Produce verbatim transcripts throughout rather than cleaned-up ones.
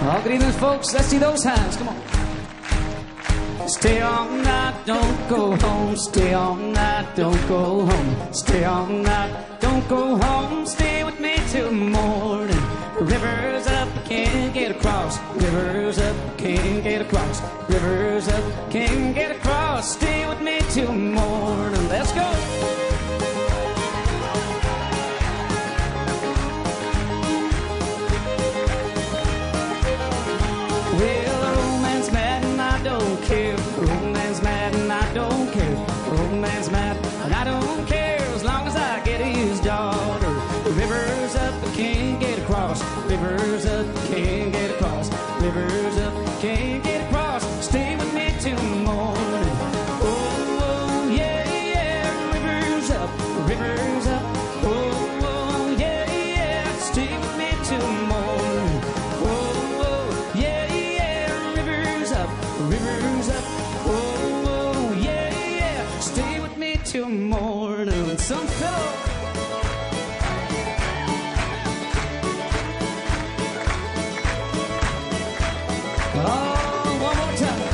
Oh, good evening, folks. Let's see those hands. Come on. Stay all night, don't go home. Stay all night, don't go home. Stay all night, don't go home. Stay with me till morning. Rivers up, can't get across. Rivers up, can't get across. Rivers up, can't get across. Stay with me till morning. Let's go. Well, old man's mad and I don't care. Old man's mad and I don't care. Old man's mad and I don't care as long as I get his daughter. Rivers up, I can't get across. Rivers up, can't get across. Rivers up, can't get across. Stay with me till morning. Oh, oh, yeah, yeah. Rivers up, rivers up. Oh, oh, yeah, yeah. Stay with me till morning. Oh, oh, yeah, yeah. Rivers up, rivers up. Oh, oh, yeah, yeah. Stay with me till morning. Some fellow. Oh, one more time.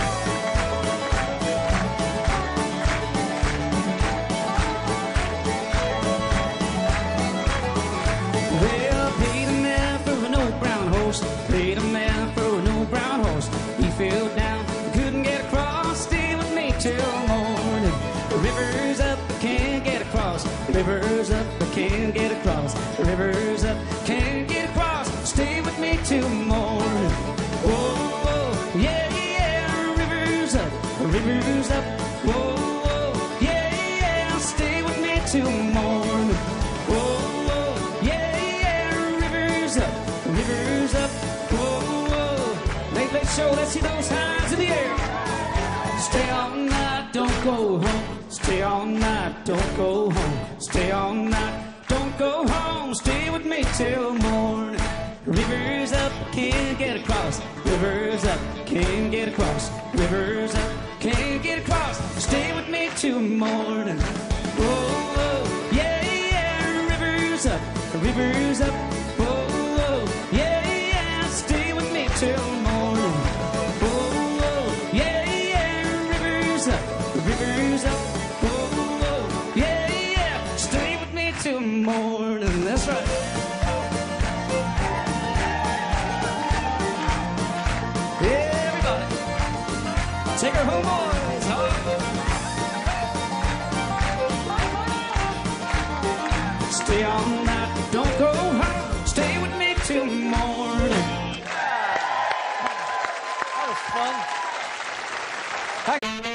Well, paid a man for an old brown horse. Paid a man for an old brown horse. He fell down, couldn't get across. Stay with me till morning. Rivers up, I can't get across. Rivers up, I can't get across. Rivers up, can't get across. Stay with me till morning. Oh, yeah, yeah, rivers up, rivers up. Whoa, whoa, yeah, yeah, stay with me till morning. Whoa, yeah, yeah, rivers up, rivers up. Whoa, whoa. Late, late show, let's see those hands in the air. Stay all night, don't go home. Stay all night, don't go home. Stay all night, don't go home. Stay with me till morning. Rivers up, can't get across. Rivers up, can't get across. Rivers up, can't get across. Stay with me till morning. Oh, oh, yeah, yeah. Rivers up, rivers up. Oh, oh, yeah, yeah. Stay with me till morning. Oh, oh, yeah, yeah. Rivers up, rivers up. Oh, oh, yeah, yeah. Stay with me till morning. That's right. Everybody, take her home, boys. Oh. Stay all night, don't go home. Stay with me till morning. That was fun. Hi.